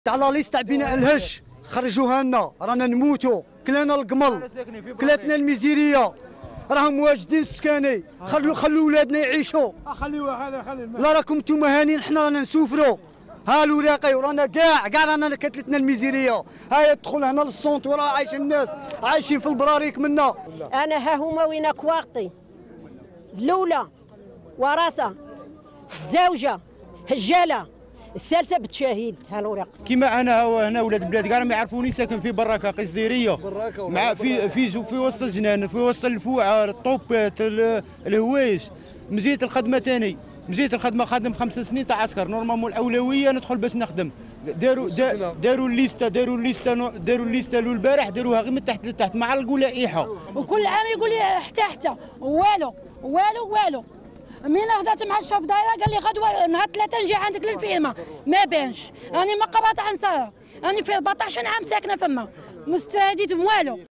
على ليست تاع بناء الهش خرجوها لنا، رانا نموتوا، كلانا القمل، كلاتنا الميزيريه، راهم واجدين السكاني، خلوا ولادنا يعيشوا. خليوها هذا خلي لا راكم نتوما هانيين، حنا رانا نسوفروا. ها الوراقي ورانا كاع رانا كتلتنا الميزيريه، هاي تدخل هنا للصونت وراه عايشين الناس عايشين في البراريك منا. انا ها هما وين كواقطي الاولى وراثه الزوجه هجاله الثالثه بتشاهد. ها الوراق كيما انا هنا ولاد بلاد كاع ما يعرفوني، ساكن في براكه قصديريه مع في وسط الجنان، في وسط الفوعه، الطوبات، الهوايش. مزيت الخدمه ثاني، مزيت الخدمه خادم 5 سنين تاع عسكر، نورمالمون الاولويه ندخل باش نخدم. داروا الليسته البارح، داروها غير من تحت لتحت مع لائحه. وكل عام يقول لي حتى والو. من هضرت مع الشاف دايره قال لي غدوه نهار 3 نجي عندك للفيلمه، ما بانش. راني ما قبضت عن ساره، راني في 14 عام ساكنه فما، ما استفاديت والو.